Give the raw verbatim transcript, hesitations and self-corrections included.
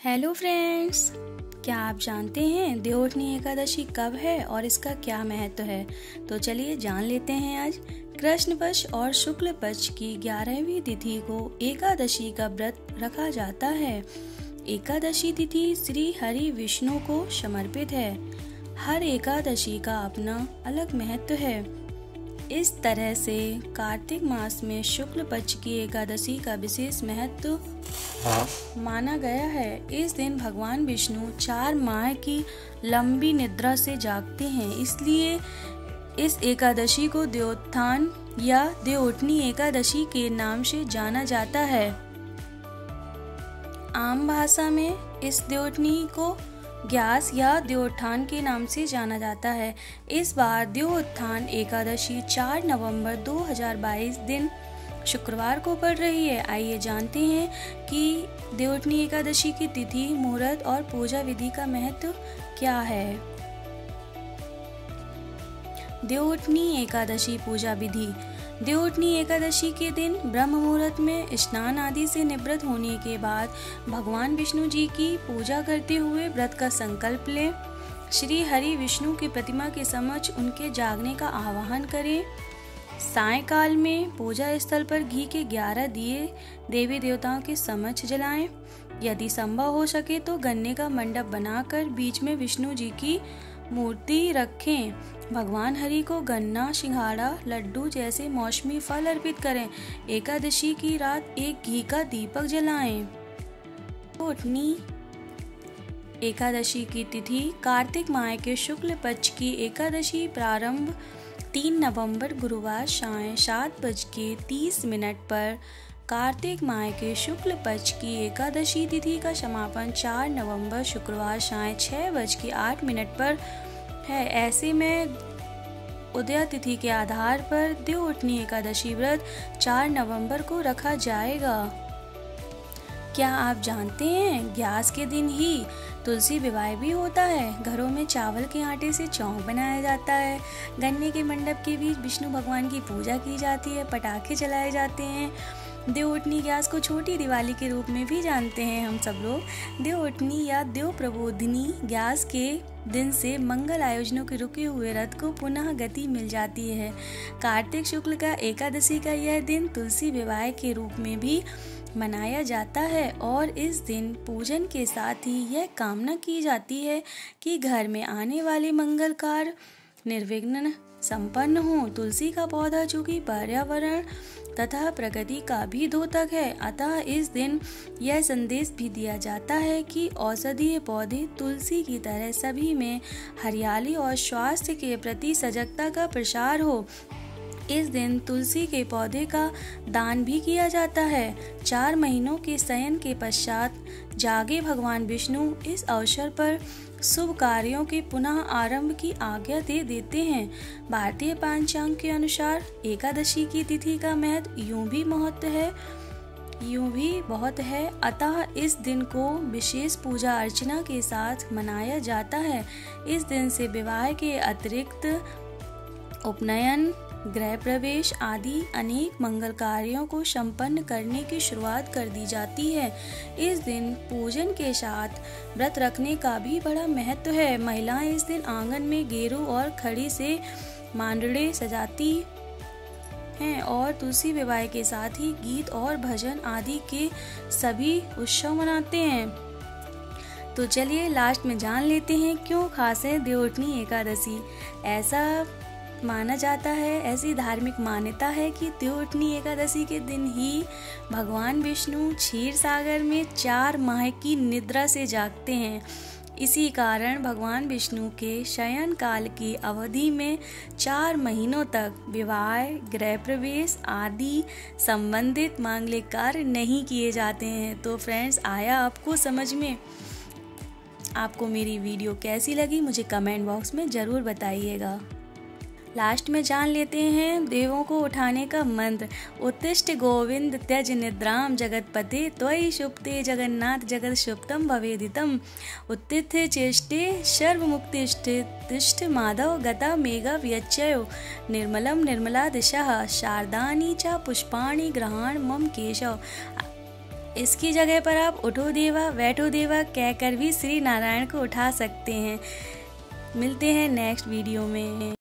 Hello friends, क्या आप जानते हैं देवउठनी एकादशी कब है और इसका क्या महत्व है। तो चलिए जान लेते हैं। आज कृष्ण पक्ष और शुक्ल पक्ष की ग्यारहवीं तिथि को एकादशी का व्रत रखा जाता है। एकादशी तिथि श्री हरि विष्णु को समर्पित है। हर एकादशी का अपना अलग महत्व है। इस तरह से कार्तिक मास में शुक्ल पक्ष की एकादशी का विशेष महत्व माना गया है। इस दिन भगवान विष्णु चार माह की लंबी निद्रा से जागते हैं, इसलिए इस एकादशी को देवोत्थान या देवउठनी एकादशी के नाम से जाना जाता है। आम भाषा में इस देवउठनी को ग्यास या देवोत्थान के नाम से जाना जाता है। इस बार देवोत्थान एकादशी चार नवंबर दो हज़ार बाईस दिन शुक्रवार को पड़ रही है। आइए जानते हैं कि देवउठनी एकादशी की तिथि, मुहूर्त और पूजा विधि का महत्व क्या है। देवउठनी एकादशी पूजा विधि। देवउठनी एकादशी के दिन ब्रह्म मुहूर्त में स्नान आदि से निवृत्त होने के बाद भगवान विष्णु जी की पूजा करते हुए व्रत का संकल्प लें। श्री हरि विष्णु की प्रतिमा के समक्ष उनके जागने का आह्वान करें। सायंकाल में पूजा स्थल पर घी के ग्यारह दिए देवी देवताओं के समक्ष जलाएं। यदि संभव हो सके तो गन्ने का मंडप बनाकर बीच में विष्णु जी की मूर्ति रखें। भगवान हरि को गन्ना, सिंघाड़ा, लड्डू जैसे मौसमी फल अर्पित करें। एकादशी की रात एक घी का दीपक जलाएं। देवउठनी एकादशी की तिथि कार्तिक माह के शुक्ल पक्ष की एकादशी प्रारंभ तीन नवंबर गुरुवार साय सात बज के तीस मिनट पर, कार्तिक माह के शुक्ल पक्ष की एकादशी तिथि का समापन चार नवंबर शुक्रवार साय छह बज के आठ मिनट पर है। ऐसे में उदय तिथि के आधार पर देवउठनी एकादशी व्रत चार नवंबर को रखा जाएगा। क्या आप जानते हैं ग्यास के दिन ही तुलसी विवाह भी होता है। घरों में चावल के आटे से चौक बनाया जाता है। गन्ने के मंडप के बीच विष्णु भगवान की पूजा की जाती है। पटाखे जलाए जाते हैं। देवउठनी ग्यास को छोटी दिवाली के रूप में भी जानते हैं हम सब लोग। देवउठनी या देव प्रबोधिनी ग्यास के दिन से मंगल आयोजनों के रुके हुए रथ को पुनः गति मिल जाती है। कार्तिक शुक्ल का एकादशी का यह दिन तुलसी विवाह के रूप में भी मनाया जाता है और इस दिन पूजन के साथ ही यह कामना की जाती है कि घर में आने वाले मंगल कार्य निर्विघ्न संपन्न हो। तुलसी का पौधा चूंकि पर्यावरण तथा प्रकृति का भी द्योतक है, अतः इस दिन यह संदेश भी दिया जाता है कि औषधीय पौधे तुलसी की तरह सभी में हरियाली और स्वास्थ्य के प्रति सजगता का प्रसार हो। इस दिन तुलसी के पौधे का दान भी किया जाता है। चार महीनों के शयन के पश्चात जागे भगवान विष्णु इस अवसर पर शुभ कार्यों के पुनः आरंभ की आज्ञा दे देते हैं। भारतीय पंचांग के अनुसार एकादशी की तिथि का महत्व यूं भी महत्व है यूं भी बहुत है, अतः इस दिन को विशेष पूजा अर्चना के साथ मनाया जाता है। इस दिन से विवाह के अतिरिक्त उपनयन, गृह प्रवेश आदि अनेक मंगल कार्यों को संपन्न करने की शुरुआत कर दी जाती है। इस दिन पूजन के साथ व्रत रखने का भी बड़ा महत्व है। महिलाएं इस दिन आंगन में गेरू और खड़ी से मांडड़े सजाती हैं और तुलसी विवाह के साथ ही गीत और भजन आदि के सभी उत्सव मनाते हैं। तो चलिए लास्ट में जान लेते हैं क्यों खास है देवउठनी एकादशी। ऐसा माना जाता है, ऐसी धार्मिक मान्यता है कि देवउठनी एकादशी के दिन ही भगवान विष्णु क्षीर सागर में चार माह की निद्रा से जागते हैं। इसी कारण भगवान विष्णु के शयन काल की अवधि में चार महीनों तक विवाह, गृह प्रवेश आदि संबंधित मांगलिक कार्य नहीं किए जाते हैं। तो फ्रेंड्स, आया आपको समझ में? आपको मेरी वीडियो कैसी लगी मुझे कमेंट बॉक्स में ज़रूर बताइएगा। लास्ट में जान लेते हैं देवों को उठाने का मंत्र। उत्तिष्ठ गोविंद त्यज निद्राम जगतपते त्वयि शुप्ते जगन्नाथ जगत शुप्तम भवेदितम। उत्तिथ चेष्टे सर्वमुक्तिष्ठे तिष्ठ माधव गता मेघा व्यच्चयो निर्मलम निर्मला दिशा शारदानी च पुष्पाणि ग्रहाण मम केशव। इसकी जगह पर आप उठो देवा बैठो देवा कहकर भी श्री नारायण को उठा सकते हैं। मिलते हैं नेक्स्ट वीडियो में।